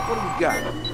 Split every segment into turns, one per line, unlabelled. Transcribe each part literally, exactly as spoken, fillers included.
What do we got?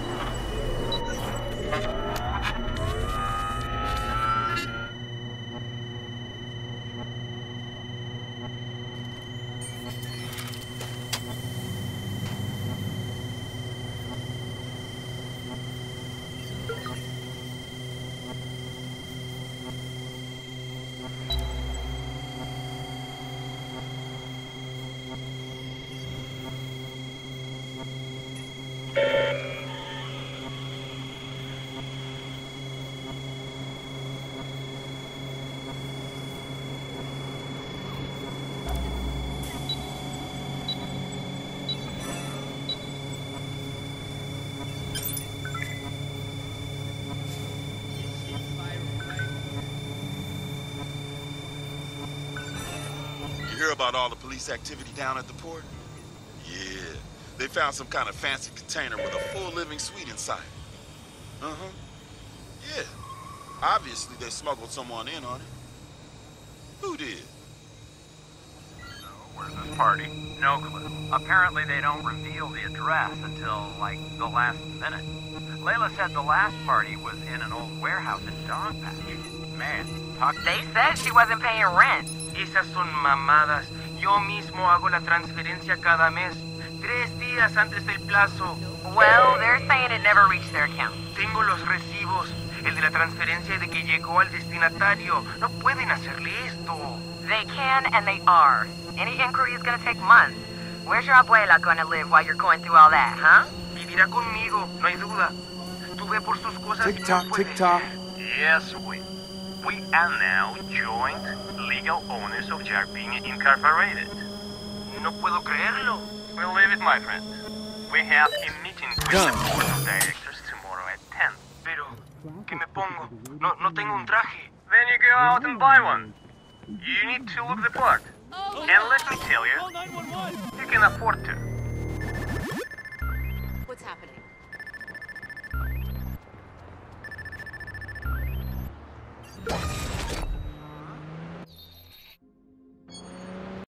Hear about all the police activity down at the port? Yeah, they found some kind of fancy container with a full living suite inside. Uh-huh. Yeah. Obviously, they smuggled someone in on it. Who did?
So, where's this party? No clue. Apparently, they don't reveal the address until, like, the last minute. Layla said the last party was in an old warehouse in Dogpatch. Man, talk...
They said she wasn't paying rent.
Esas son mamadas. Yo mismo hago la transferencia cada mes. Tres días antes del plazo.
Well, they're saying it never reached their account.
Tengo los recibos. El de la transferencia de que llegó al destinatario. No pueden hacerle esto.
They can and they are. Any inquiry is gonna take months. Where's your abuela gonna live while you're going through all that, huh?
Vivirá conmigo, no hay duda. Tú ve por sus cosas.
Tick tock, tick tock.
Yes, we. We are now joint legal owners of Jardine Incorporated.
No puedo creerlo.
We'll leave it, my friend. We have a meeting with the board of directors tomorrow at ten.
Pero, ¿qué me pongo? No, no tengo un traje.
Then you go out and buy one. You need to look the part. And let me tell you, you can afford to.